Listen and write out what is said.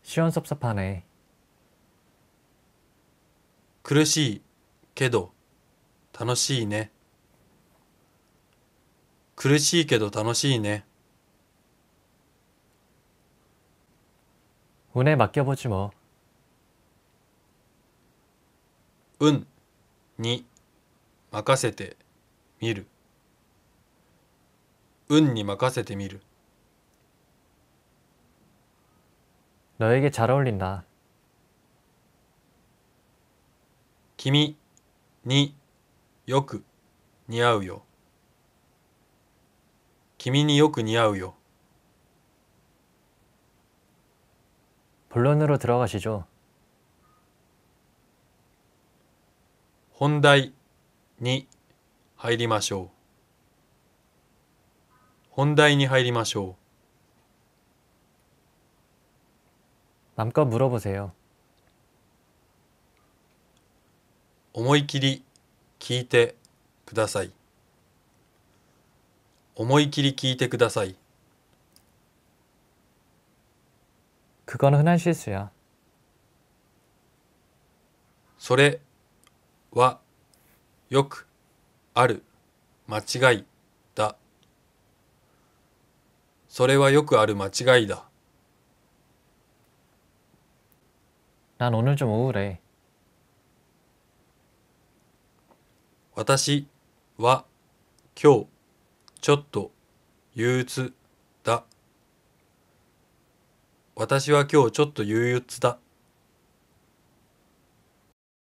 시원섭섭하네. 苦しいけど楽しいね。苦しいけど楽しいね。 운에 맡겨보지 뭐. 運に任せてみる。運に任せてみる。 너에게 잘 어울린다. 君によく似合うよ。君によく似合うよ。 본론으로 들어가시죠. 本題に入りましょう。本題に入りましょ 맘껏 물어보세요. う。思い切り聞いてください。思い切り聞いてください。 그건 흔한 실수야. それはよくある間違いだ。それはよくある間違いだ。 난 오늘 좀 우울해. 私は今日ちょっと憂鬱だ。私は今日ちょっと憂鬱だ。